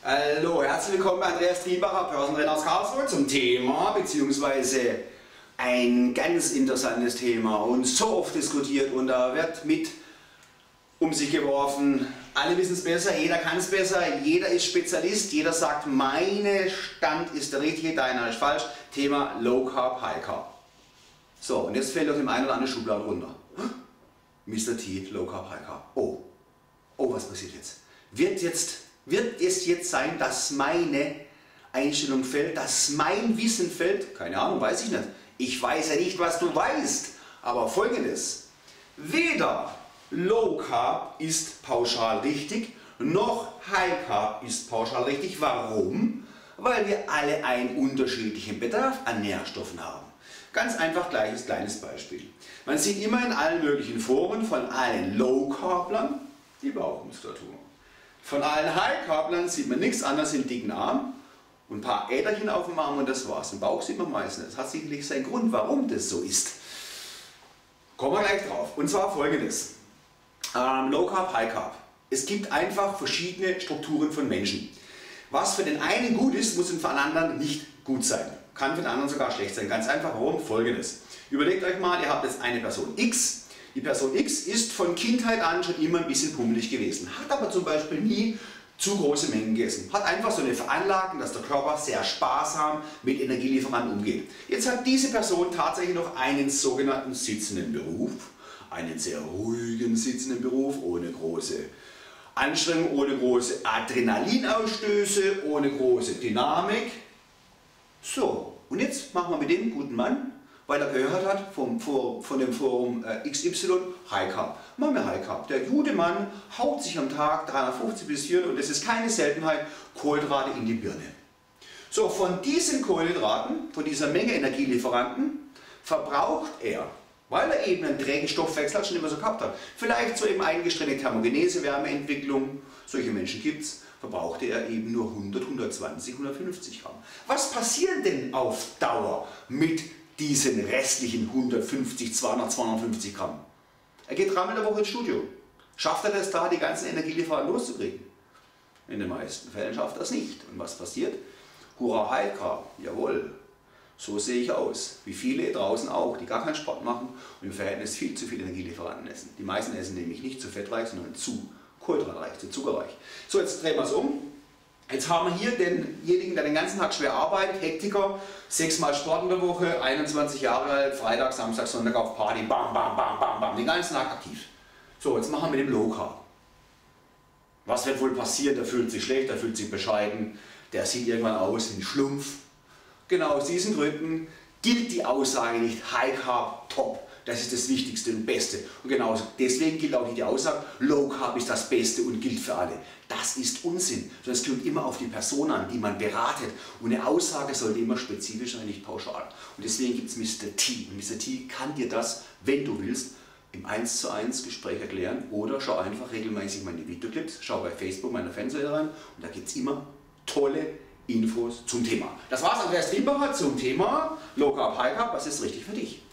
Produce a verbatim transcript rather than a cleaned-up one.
Hallo, herzlich willkommen bei Andreas Trienbacher, Personal Trainer aus Karlsruhe, zum Thema, beziehungsweise ein ganz interessantes Thema und so oft diskutiert und da wird mit um sich geworfen, alle wissen es besser, jeder kann es besser, jeder ist Spezialist, jeder sagt, mein Stand ist der richtige, deiner ist falsch. Thema Low Carb, High Carb. So, und jetzt fällt auf dem einen oder anderen Schublade runter. Mister T, Low Carb, High Carb. Oh, oh, was passiert jetzt? Wird jetzt Wird es jetzt sein, dass meine Einstellung fällt, dass mein Wissen fällt? Keine Ahnung, weiß ich nicht. Ich weiß ja nicht, was du weißt. Aber Folgendes: Weder Low Carb ist pauschal richtig, noch High Carb ist pauschal richtig. Warum? Weil wir alle einen unterschiedlichen Bedarf an Nährstoffen haben. Ganz einfach, gleiches kleines Beispiel. Man sieht immer in allen möglichen Foren von allen Low Carblern die Bauchmuskulatur. Von allen High-Carblern sieht man nichts anderes in dicken Arm und ein paar Äderchen auf dem Arm und das war's. Den Bauch sieht man meistens. Das hat sicherlich seinen Grund, warum das so ist. Kommen wir gleich drauf. Und zwar folgendes. Ähm, Low Carb, High Carb. Es gibt einfach verschiedene Strukturen von Menschen. Was für den einen gut ist, muss für den anderen nicht gut sein. Kann für den anderen sogar schlecht sein. Ganz einfach, warum? Folgendes. Überlegt euch mal, ihr habt jetzt eine Person X. Die Person X ist von Kindheit an schon immer ein bisschen pummelig gewesen, hat aber zum Beispiel nie zu große Mengen gegessen, hat einfach so eine Veranlagung, dass der Körper sehr sparsam mit Energielieferanten umgeht. Jetzt hat diese Person tatsächlich noch einen sogenannten sitzenden Beruf, einen sehr ruhigen sitzenden Beruf, ohne große Anstrengung, ohne große Adrenalinausstöße, ohne große Dynamik. So, und jetzt machen wir mit dem guten Mann, weil er gehört hat vom, von dem Forum X Y, High Carb. Machen wir High Carb. Der gute Mann haut sich am Tag dreihundertfünfzig bis vierhundert, und es ist keine Seltenheit, Kohlenhydrate in die Birne. So, von diesen Kohlenhydraten, von dieser Menge Energielieferanten, verbraucht er, weil er eben einen trägen Stoffwechsel schon immer so gehabt hat, vielleicht so eben eingestrengte Thermogenese, Wärmeentwicklung, solche Menschen gibt es, verbrauchte er eben nur hundert, hundertzwanzig, hundertfünfzig Gramm. Was passiert denn auf Dauer mit diesen restlichen hundertfünfzig, zweihundert, zweihundertfünfzig Gramm? Er geht dreimal in der Woche ins Studio. Schafft er das da, die ganzen Energielieferanten loszukriegen? In den meisten Fällen schafft er es nicht. Und was passiert? Hurra, High Carb, jawohl. So sehe ich aus. Wie viele draußen auch, die gar keinen Sport machen und im Verhältnis viel zu viele Energielieferanten essen. Die meisten essen nämlich nicht zu fettreich, sondern zu kohlenhydratreich, zu zuckerreich. So, jetzt drehen wir es um. Jetzt haben wir hier denjenigen, der den ganzen Tag schwer arbeitet, Hektiker, sechsmal Sport in der Woche, einundzwanzig Jahre alt, Freitag, Samstag, Sonntag auf Party, bam, bam, bam, bam, bam, den ganzen Tag aktiv. So, jetzt machen wir mit dem Low Carb. Was wird wohl passieren? Der fühlt sich schlecht, der fühlt sich bescheiden, der sieht irgendwann aus wie ein Schlumpf. Genau aus diesen Gründen gilt die Aussage nicht High Carb top. Das ist das Wichtigste und Beste. Und genau deswegen gilt auch nicht die Aussage, Low Carb ist das Beste und gilt für alle. Das ist Unsinn. Das kommt immer auf die Person an, die man beratet. Und eine Aussage sollte immer spezifisch sein, nicht pauschal. Und deswegen gibt es Mister T. Und Mister T kann dir das, wenn du willst, im eins zu eins Gespräch erklären. Oder schau einfach regelmäßig meine Videoclips, schau bei Facebook meiner Fanseite rein. Und da gibt es immer tolle Infos zum Thema. Das war's, Andreas Trienbacher zum Thema Low Carb, High Carb. Was ist richtig für dich?